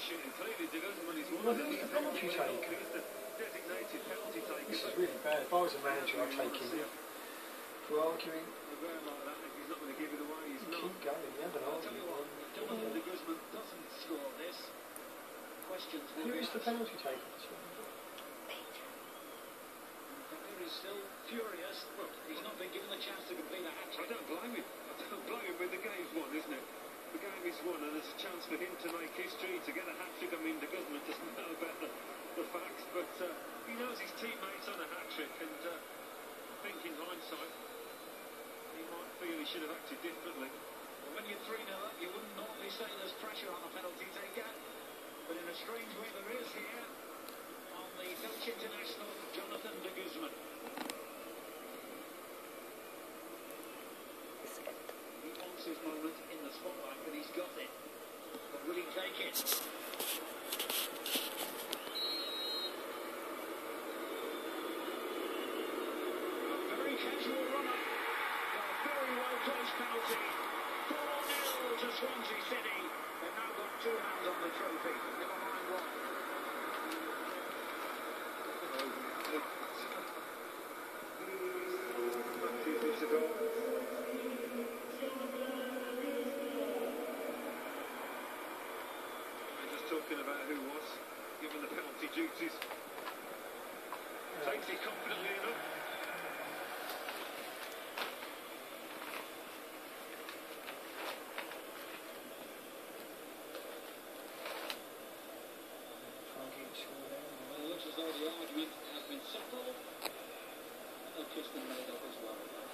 Well, who's the penalty taker? This is really bad. If I was a manager, I'd take him for arguing. Keep going, you have an argument. Who is the penalty taker for this one? He's still furious. Well, he's not been given the chance to complete a hat-trick. I don't blame him. When the game's won, isn't it? The game is won, and there's a chance for him to make history, to get a hat-trick. I mean, the government doesn't know about the facts, but he knows his teammates on a hat-trick, and I think in hindsight, he might feel he should have acted differently. Well, when you're 3-0 up, you wouldn't normally say there's pressure on the penalty taker, but in a strange way there is here on the Dutch international, Jonathan de Guzman. He wants his moment in the spotlight, but he's got it. But will he take it? A very casual run-up, but a very well-placed penalty. 4-0 to Swansea City. They've now got two hands on the trophy. Never mind one. Talking about who was given the penalty duties. Takes it confidently enough. Well, it looks as though the argument has been settled. And they've just been made up as well.